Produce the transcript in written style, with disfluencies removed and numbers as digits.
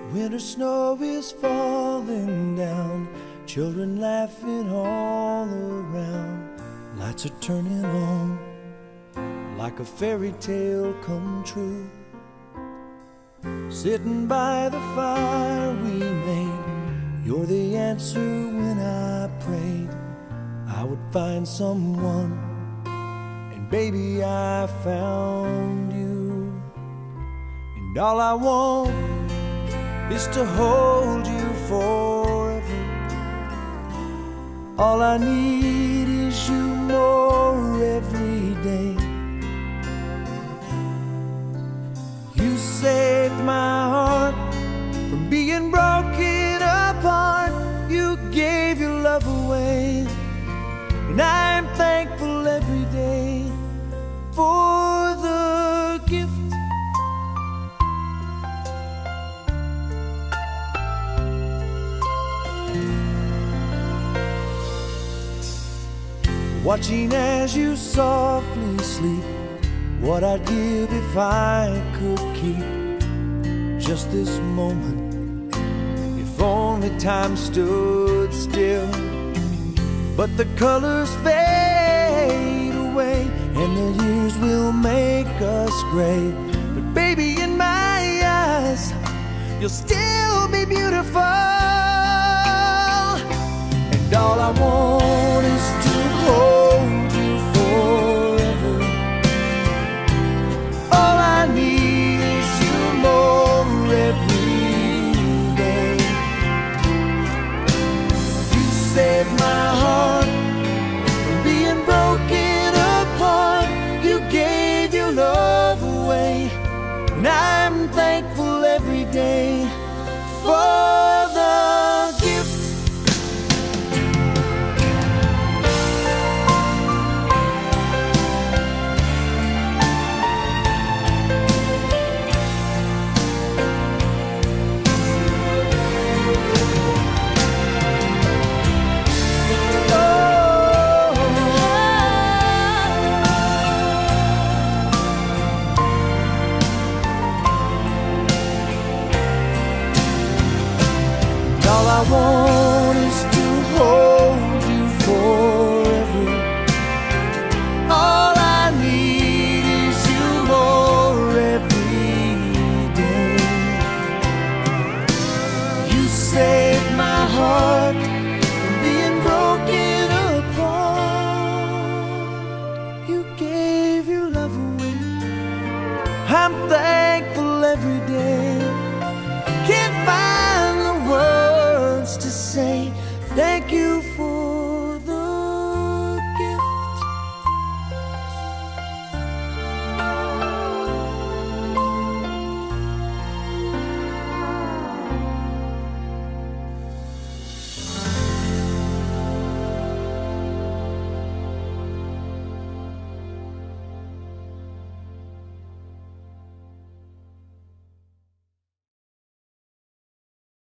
Winter snow is falling down, children laughing all around. Lights are turning on, like a fairy tale come true. Sitting by the fire we made, you're the answer when I prayed I would find someone, and baby I found you. And all I want is to hold you forever. All I need is you more every day. You saved my heart from being broken apart. You gave your love away, and I'm thankful every day for the gift. Watching as you softly sleep, what I'd give if I could keep just this moment, if only time stood still. But the colors fade away, and the years will make us gray. But baby, in my eyes, you'll still be beautiful. And all I want is to hold you forever. All I need is you more every day. You saved my heart from being broken apart. You gave your love away, and I'm thankful every day for the gift. All I want is to hold you forever. All I need is you more every day. You saved my heart from being broken apart. You gave your love away. I'm thankful every day. Can't find